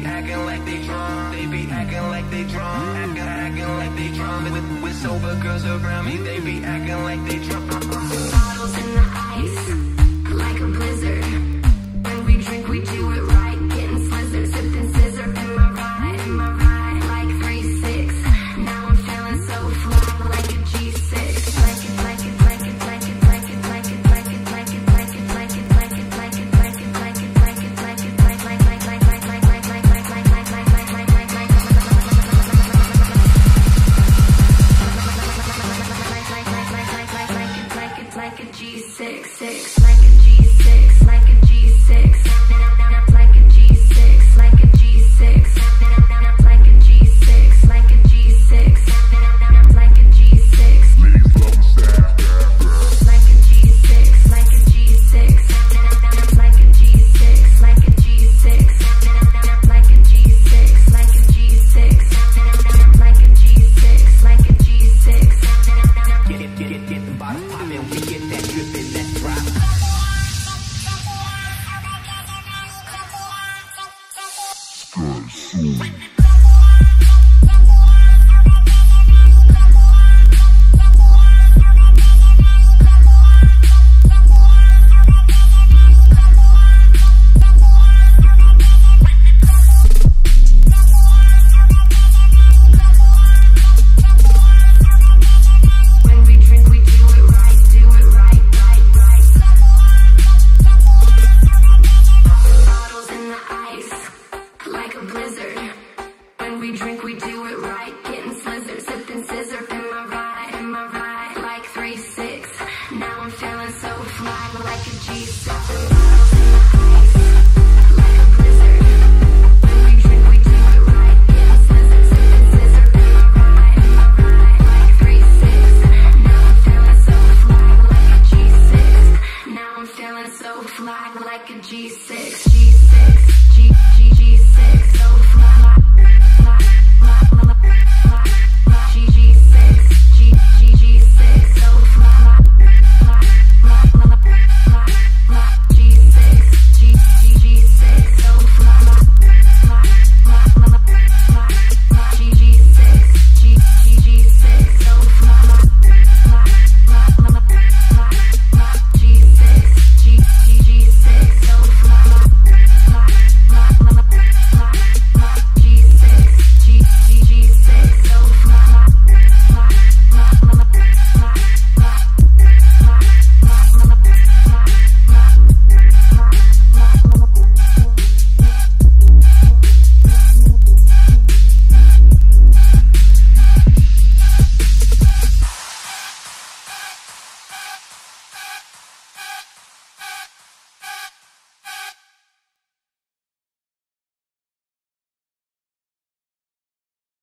be acting like they drunk. They be acting like they drunk. Acting like they drunk. With sober girls around me, they be acting like they drunk. Bottles in the ice, like a blizzard. When we drink, we do it right. Getting slizzard, sipping scissor. Am I right? Like 3-6. Now I'm feeling so fly, like a G6. Like it, like it, like it, like it, like it, like it, like it, like it, like it, like it, like it, like it, like it, like it, like it, like it, like like like like like like like like like like like like like like like like a G6, like a G6, like a G6, like a G6, like a G6, like a G6, like a G6, like a G6, like a G6, like a G6, like a G6, like a G6, like a G6, like a G6, like a G6, like a G6, like a G6. Get the bottles poppin', we get that drippin', let's drop. When we drink, we do it right. Getting slizzard, sipping scissor. Am I right? Am I right? Like 3-6. Now I'm feeling so fly, like a G6. Bottles in the ice, like a blizzard. When we drink, we do it right. Getting slizzard, sipping scissor. Am I right? Am I right? Like 3-6. Now I'm feeling so fly, like a G6. Now I'm feeling so fly, like a G6.